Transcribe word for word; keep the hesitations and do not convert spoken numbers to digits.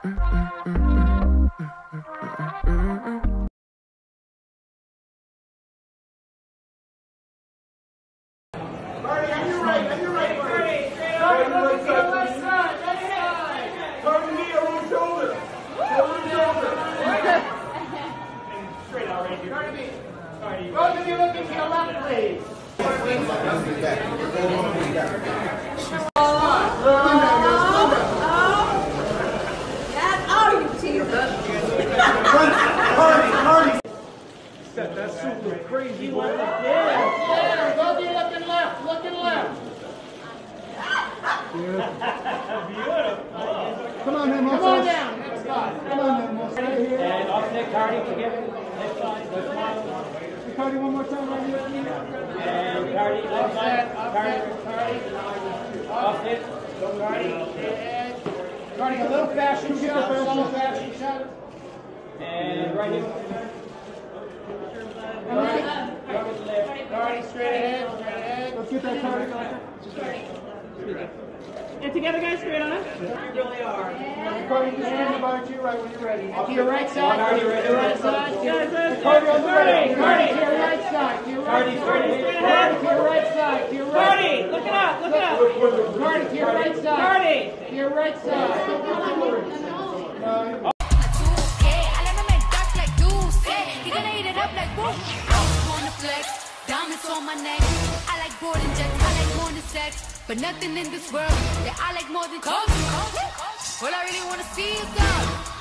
Cardi, on your right, on your right, Cardi. Cardi, look to the left side, left side. Cardi, knee over shoulder. Shoulder to shoulder. Straight out right here. Cardi, Cardi. Both of you looking to your left, please. That's super crazy. What the hell? Yeah, both of you looking left, looking left. Beautiful. Come on, Nipple. Come on down. Next spot. Come on, Nipple. Right here. And off neck, Cardi, together. Left side, left side. Cardi, one more time right here. And Cardi, left side. Cardi, Cardi. Off neck. Cardi. Cardi, a little fashion shot. A little fashion shot. And right here. Cardi, Cardi, straight ahead, straight ahead. Let's get that Cardi. And together, guys, straight on. You really are. Cardi, just stand by to your right when you're ready. To your right side. Cardi, to your right side. Cardi on the right. Cardi, to your right side. To your right side. Cardi, to your right side. To your right. Cardi, look it up, look it up. Cardi, to your right side. Cardi, to your right side. Diamonds on my neck. I like boarding jets. I like more than sex. But nothing in this world that I like more than coke. All I really wanna see is God.